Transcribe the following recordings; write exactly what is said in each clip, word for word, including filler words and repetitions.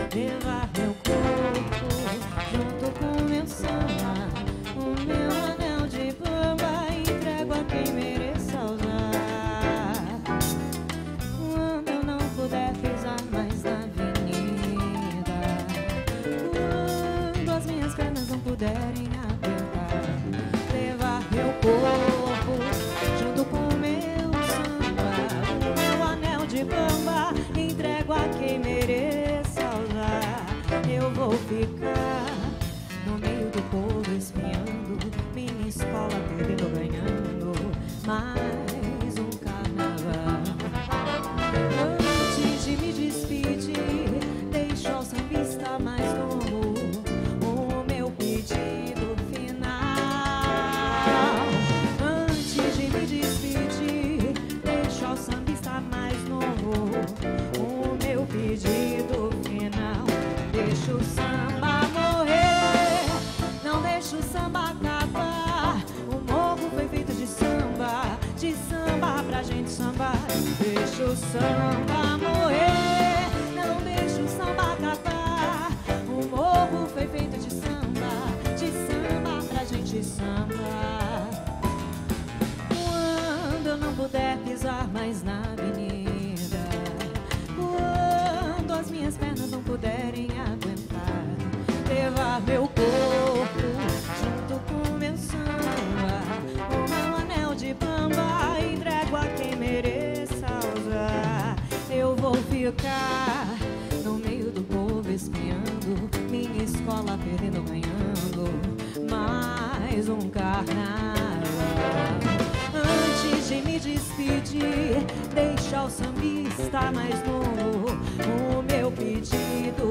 levar meu corpo junto com meu samba, o meu anel de bamba entrego a quem mereça usar. Quando eu não puder pisar mais na avenida, quando as minhas pernas não puderem aguentar, levar meu corpo junto com meu samba, o meu anel de bamba entrego a quem mereça usar. Eu vou ficar no meio do povo espiando, minha escola perdendo ou ganhando mais um carnaval. Antes de me despedir, deixa o sambista mais novo o meu pedido final. Antes de me despedir, deixa o sambista mais novo o meu pedido final. Deixa o samba morrer, não deixa o samba acabar. O morro foi feito de samba, de samba pra gente sambar. Deixa o samba morrer, não deixa o samba acabar. O morro foi feito de samba, de samba pra gente sambar. Quando eu não puder pisar mais na avenida, quando as minhas pernas não puderem aguentar, levar meu corpo junto com meu samba, o meu anel de bamba entrego a quem mereça usar. Eu vou ficar no meio do povo espiando, minha escola perdendo ou ganhando mais um carnaval. Antes de me despedir, deixa o sambista mais novo o meu pedido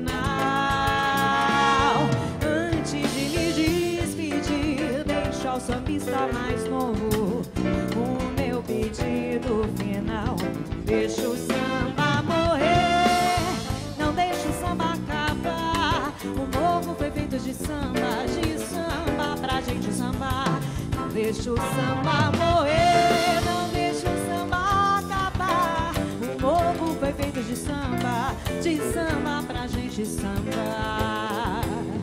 final. Antes de me despedir, deixa o sambista mais novo o meu pedido final. Deixa o samba morrer, não deixa o samba acabar. O morro foi feito de samba, de samba pra gente sambar. Não deixa o samba morrer, não deixa o samba acabar. O morro foi feito de samba, de samba pra gente sambar.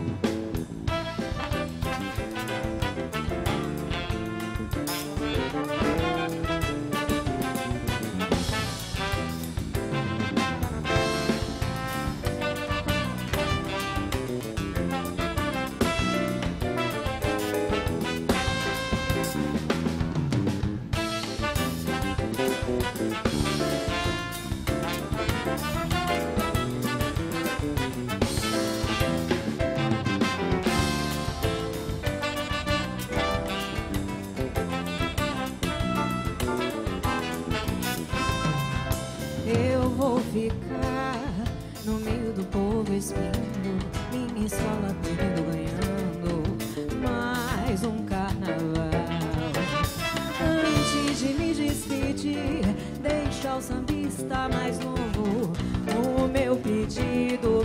Eu vou ficar no meio do povo espiando, minha escola perdendo, ganhando mais um carnaval. Antes de me despedir, deixa o sambista mais novo o meu pedido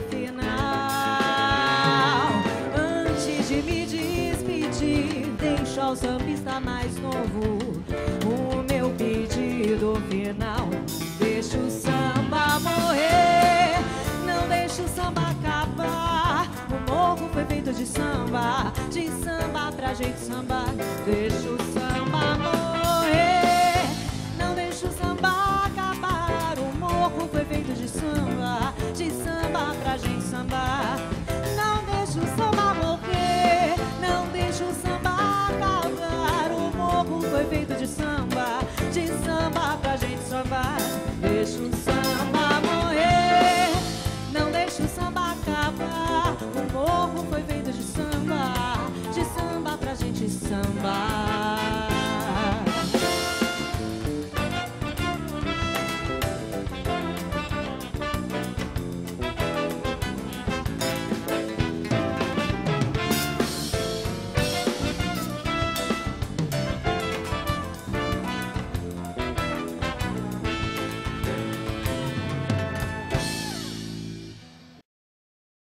final. Antes de me despedir, deixa o sambista mais novo o meu pedido final. Deixa o samba morrer, não deixa o samba acabar. O morro foi feito de samba, de samba pra gente sambar. Deixa o samba morrer, não deixa o samba acabar. O morro foi feito de samba, de samba pra gente sambar. Não deixa o samba morrer, não deixa o samba acabar. O morro foi feito de samba, de samba pra gente sambar. Deixa o samba